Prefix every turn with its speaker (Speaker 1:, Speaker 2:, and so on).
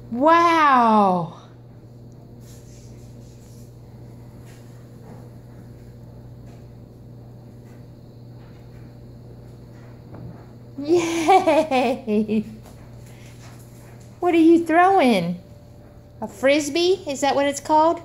Speaker 1: Wow. Yay. What are you throwing? A Frisbee? Is that what it's called?